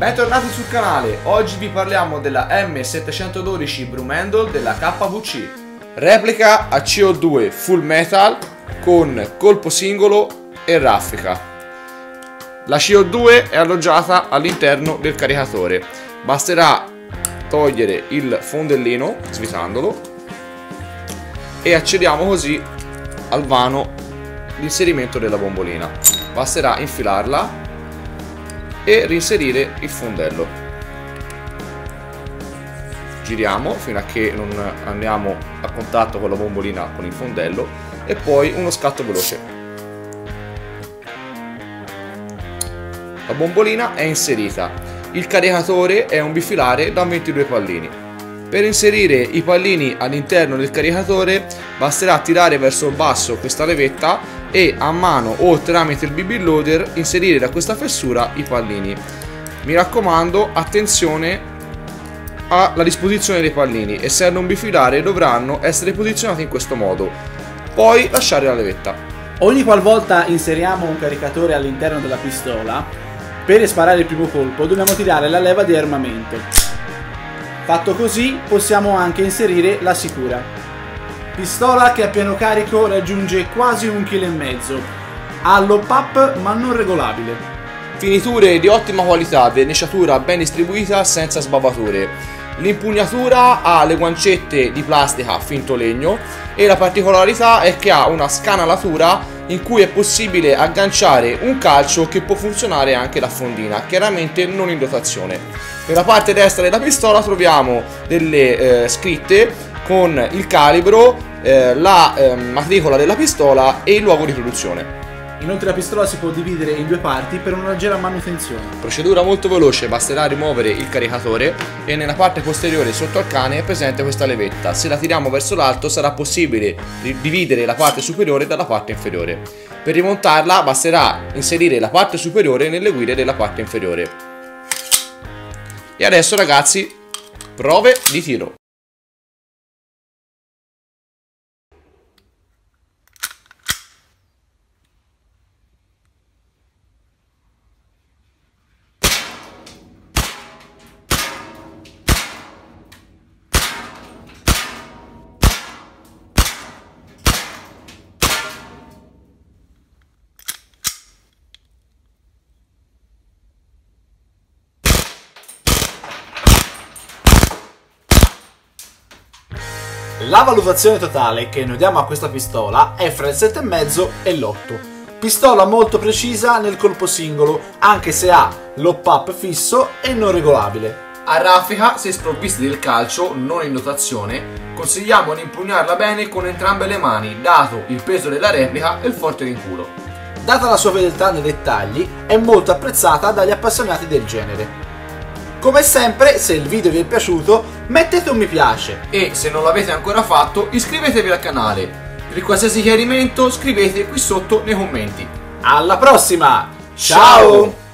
Bentornati sul canale, oggi vi parliamo della M712 Broom Handle della KVC. Replica a CO2 full metal con colpo singolo e raffica. La CO2 è alloggiata all'interno del caricatore. Basterà togliere il fondellino svitandolo e accediamo così al vano l'inserimento della bombolina. Basterà infilarla e reinserire il fondello. Giriamo fino a che non andiamo a contatto con la bombolina con il fondello e poi uno scatto veloce. La bombolina è inserita. Il caricatore è un bifilare da 22 pallini. Per inserire i pallini all'interno del caricatore basterà tirare verso il basso questa levetta e a mano o tramite il BB loader inserire da questa fessura i pallini. Mi raccomando, attenzione alla disposizione dei pallini, essendo un bifilare dovranno essere posizionati in questo modo, poi lasciare la levetta. Ogni qualvolta inseriamo un caricatore all'interno della pistola, per sparare il primo colpo dobbiamo tirare la leva di armamento. Fatto così possiamo anche inserire la sicura. Pistola che a pieno carico raggiunge quasi 1,5 kg, ha low up ma non regolabile. Finiture di ottima qualità, verniciatura ben distribuita senza sbavature. L'impugnatura ha le guancette di plastica finto legno e la particolarità è che ha una scanalatura in cui è possibile agganciare un calcio che può funzionare anche da fondina, chiaramente non in dotazione. Nella parte destra della pistola troviamo delle scritte con il calibro, la matricola della pistola e il luogo di produzione. Inoltre la pistola si può dividere in due parti per una leggera manutenzione. Procedura molto veloce, basterà rimuovere il caricatore e nella parte posteriore sotto al cane è presente questa levetta. Se la tiriamo verso l'alto sarà possibile dividere la parte superiore dalla parte inferiore. Per rimontarla basterà inserire la parte superiore nelle guide della parte inferiore. E adesso ragazzi, prove di tiro. La valutazione totale che noi diamo a questa pistola è fra il 7,5 e l'8. Pistola molto precisa nel colpo singolo, anche se ha low up fisso e non regolabile. A raffica, se sprovvisti del calcio, non in dotazione, consigliamo di impugnarla bene con entrambe le mani, dato il peso della replica e il forte rinculo. Data la sua fedeltà nei dettagli, è molto apprezzata dagli appassionati del genere. Come sempre, se il video vi è piaciuto, mettete un mi piace e se non l'avete ancora fatto, iscrivetevi al canale. Per qualsiasi chiarimento, scrivete qui sotto nei commenti. Alla prossima! Ciao!